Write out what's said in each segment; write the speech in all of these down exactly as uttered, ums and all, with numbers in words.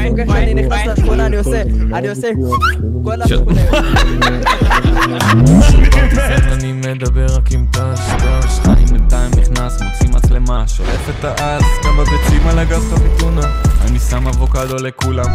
אני נכנס לשכונה, אני עושה, אני עושה כל השכונה. אני מדבר רק עם טש, אני בינתיים נכנס, מוציא מצלמה, שולף את האס, כמה ביצים על הגב חביתונה, אני שם אבוקדו לכולם.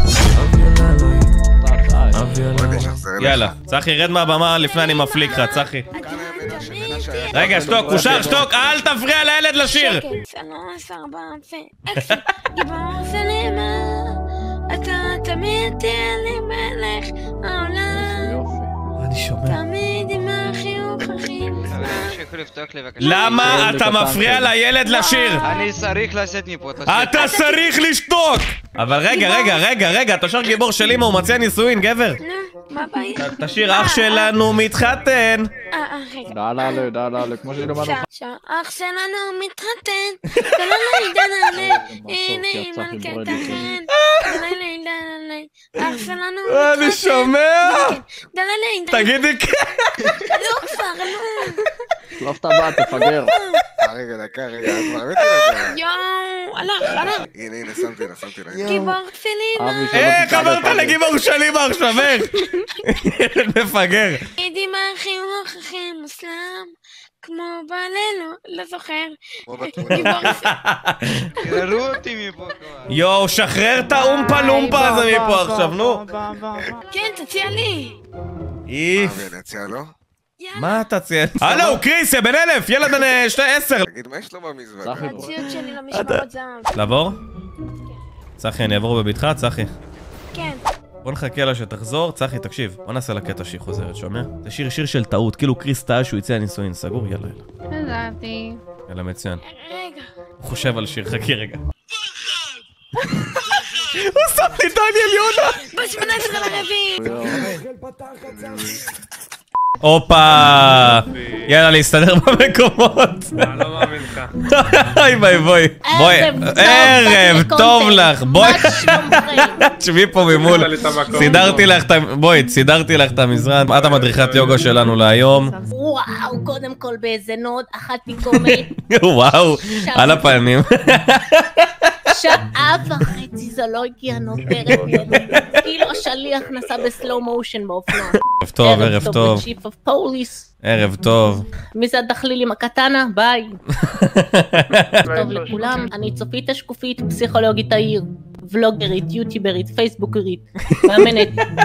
יאללה, צחי, רד מהבמה לפני אני מפליק לך, צחי. רגע, שתוק, קושר, שתוק, אל תפריע לילד לשיר! שקט, שלוש, ארבע, ואקשן, גיבור סלימה, אתה תמיד תהיה לי מלך העולם. אני שומע. תמיד עם החיוך הכי נפלא. למה אתה מפריע לילד לשיר? אני צריך לצאת מפה. אתה צריך לשתוק! אבל רגע, רגע, רגע, רגע, אתה שר גיבור שלי מה הוא מציע נישואין, גבר. נו, מה הבעיה? תשיר אח שלנו מתחתן. אה, אה, רגע. דללה, דללה, כמו שאני למדנו. אח שלנו מתחתן, דללי דללי, הנה היא מלכת החן, דללי דללי, אח שלנו מתחתן. אני שומע! דללי דללי. תגידי כן! לא כבר, לא. שלוף את הבא, תפגר. רגע, דקה, רגע, את כבר ראיתי רגע. יואו, הלך, הלך. הנה, הנה, שמתי לה, שמתי לה. גיבור סלימה. איך עברת לגיבור שלי מה עכשיו, איך? מפגר. הייתי מהחיוך הכי מוסלם, כמו בלילות, לא זוכר. גיבור סלימה. תראו אותי מפה כבר. יואו, שחרר את האומפה לומפה הזה מפה עכשיו, נו. כן, תציע לי. איף. מה, נציע לו? מה אתה ציין? הלו, קריס, יא בן אלף, ילד בן שתי עשר. תגיד, מה יש לו במזוודה? הציוד שלי למשמרות זהב. לעבור? צחי, אני אעבור בביתך, צחי. כן. בוא נחכה לה שתחזור, צחי, תקשיב. בוא נעשה לה קטע שהיא חוזרת, שומע? זה שיר שיר של טעות, כאילו קריס טעה שהוא יצא הנישואין, סגור, יאללה, יאללה. ידעתי. יאללה, מצוין. רגע. הוא חושב על שיר, חכי רגע. הוא שם לי דניאל יונה! בשמונה עשרה לרביעי! הופה! יאללה, להסתדר במקומות! לא מאמין לך. אוי ביי בואי! בואי! ערב טוב לך! בואי! תשבי פה ממול! סידרתי לך את... בואי, סידרתי לך את המשרד. את המדריכת יוגה שלנו להיום. וואו, קודם כל באיזה נוד, אכלתי קומי. וואו, על הפנים. שעה וחצי זה לא הגיע נותרת. כאילו השליח נסע בסלואו מושן באופנוע. ערב טוב, ערב טוב. צ'יפ אוף פוליס. ערב טוב. מי זה הדחליל עם הקטנה? ביי. טוב לכולם, אני צופית השקופית, פסיכולוגית העיר, ולוגרית, יוטיוברית, פייסבוקרית, מאמנת,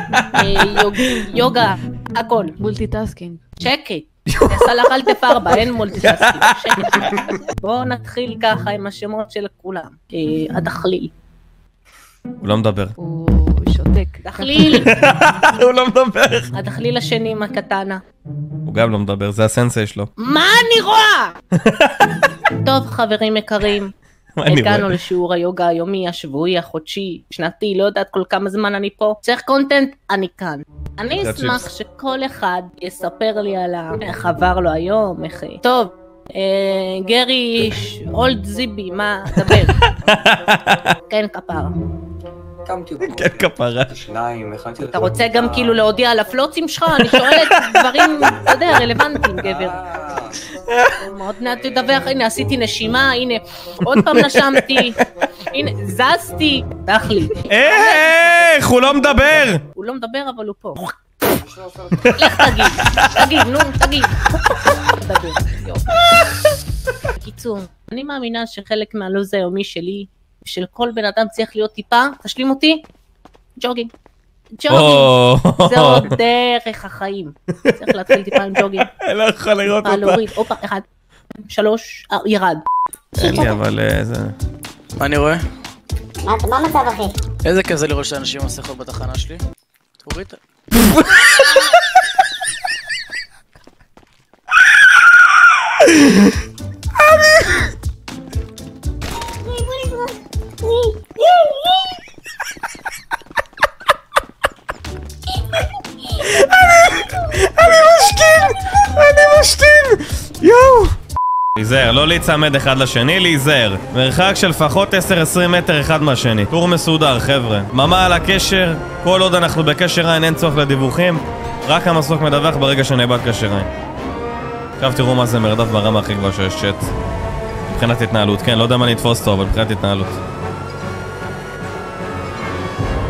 יוגה, הכל. מולטיטאסקינג. שקט. סלח אל תפרבה, אין מולטיטאסקינג. בואו נתחיל ככה עם השמות של כולם. הדחליל. הוא לא מדבר. הוא שותק. דחליל. הוא לא מדבר. הדחליל השני עם הקטנה. הוא גם לא מדבר, זה הסנסי שלו. מה אני רואה? טוב חברים יקרים, הגענו לשיעור היוגה היומי, השבועי, החודשי, שנתי, לא יודעת כל כמה זמן אני פה. צריך קונטנט, אני כאן. אני אשמח שכל אחד יספר לי על איך עבר לו היום, איך... טוב, גרי, אולד זיבי, מה, דבר. כן כפרה. כן כפרה. אתה רוצה גם כאילו להודיע על הפלוצים שלך? אני שואלת דברים, אתה יודע, רלוונטיים, גבר. עוד מעט תדווח, הנה עשיתי נשימה, הנה עוד פעם נשמתי, הנה זזתי, תחלי. איך, הוא לא מדבר. הוא לא מדבר אבל הוא פה. לך תגיד, תגיד, נו, תגיד. תדבר, יופי. קיצור, אני מאמינה שחלק מהלו"ז היומי שלי, של כל בן אדם צריך להיות טיפה, תשלים אותי, ג'וגינג. ג'וגינג, זה עוד דרך החיים. צריך להתחיל טיפה עם ג'וגינג. אני לא יכול לראות אותה. להוריד, אופה, אחד, שלוש, ירד. אין לי אבל זה... מה אני רואה? מה המצב אחי? איזה כזה לראות שאנשים עם מסכות בתחנה שלי? תוריד. אני משתין! אני משתין! יואו! להיזהר, לא להיצמד אחד לשני, להיזהר. מרחק של לפחות עשר עשרים מטר אחד מהשני. טור מסודר, חבר'ה. ממה על הקשר, כל עוד אנחנו בקשר עין אין צורך לדיווחים, רק המסוק מדווח ברגע שנאבד קשר עין. עכשיו תראו מה זה מרדף ברמה הכי גבוהה שיש צ'אט. מבחינת התנהלות, כן, לא יודע מה נתפוס טוב, אבל מבחינת התנהלות.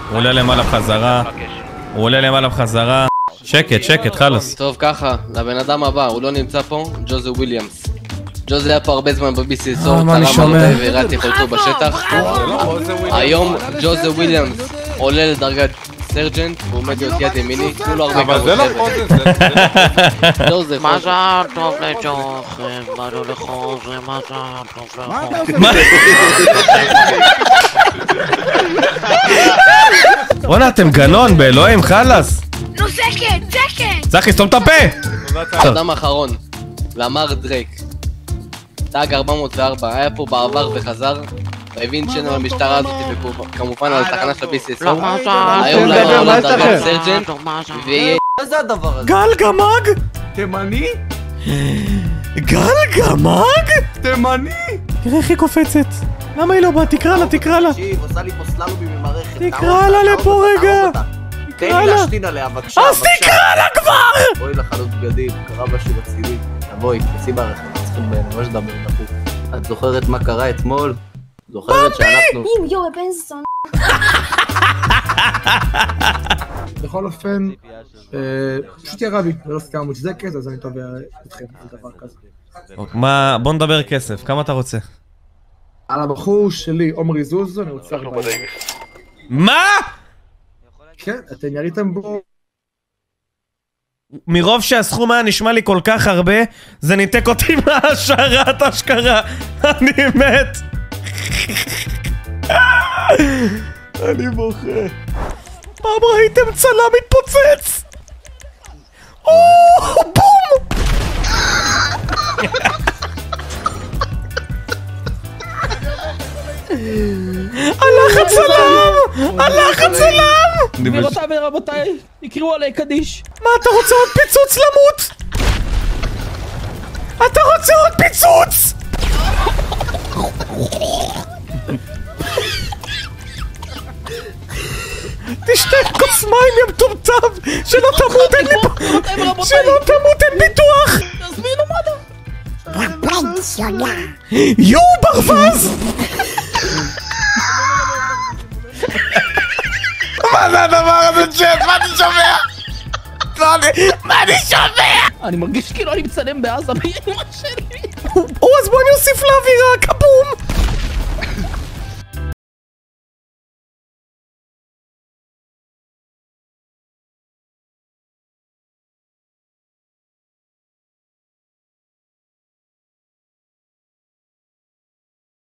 הוא עולה למעלה בחזרה. הוא עולה למעלה בחזרה. שקט, שקט, חלוס. טוב, ככה, לבן אדם הבא, הוא לא נמצא פה, ג'וזה וויליאמס. ג'וזה היה פה הרבה זמן ב-בי סי אס או, תרם הרבה והראה את יכולתו בשטח. היום ג'וזה וויליאמס עולה לדרגת סרג'נט, הוא עומד להיות יד ימיני, תנו לו הרבה כבוד. ג'וזה, מזל טוב לג'וחם, באנו לחוזר, מזל טוב לחוזר. בוא'נה, אתם גנון באלוהים, חלאס. נו, שקט, שקט! צחי, סתום את הפה! האדם האחרון, למר דרייק. טאג ארבע מאות וארבע, היה פה בעבר וחזר, והבין שאין המשטרה הזאת וכמובן על התחנה של ה-בי סי אס או. היום למה עולה דרגת סרג'נט, ויהיה... מה זה הדבר הזה? גל גמג? תימני? גל גמג? תימני? תראה איך היא קופצת. למה היא לא באה? תקרא לה, תקרא לה. תקשיב, עושה לי פה סללומים ממערכת. תקרא לה לפה רגע. תן לי להשתין עליה, בבקשה. אז תקרא לה כבר! בואי לחנות בגדים, קרה משהו רציני. תבואי, תעשי בערך, צריכים ממש לדבר דחוף. את זוכרת מה קרה אתמול? זוכרת שאנחנו... יואו, בן זון. בכל אופן, פשוט ירה בי, זה לא סתם מוצדקת, אז אני תובע אתכם על דבר כזה. בוא נדבר כסף, כמה אתה רוצה? על הבחור שלי, עומרי זוזו, אני רוצה... מה?! כן, אתם יריתם בו... מרוב שהסכום היה נשמע לי כל כך הרבה, זה ניתק אותי מהשערת השקרה. אני מת. אני בוכה. פעם ראיתם צלם מתפוצץ? או, בום! הלך הצלם! הלך הצלם! גבירותיי ורבותיי, יקראו עליי קדיש. מה אתה רוצה עוד פיצוץ למות? אתה רוצה עוד פיצוץ? תשתה כוס מים ים טומטם! שלא תמות, אין לי פה... שלא תמות, אין ביטוח! תזמינו מד"א! יואו ברווז! מה זה הדבר הזה צ'אט? מה אני שומע? מה אני שומע? אני מרגיש כאילו אני מצלם בעזה באמא שלי. או, אז בוא אני אוסיף לאווירה, כבום!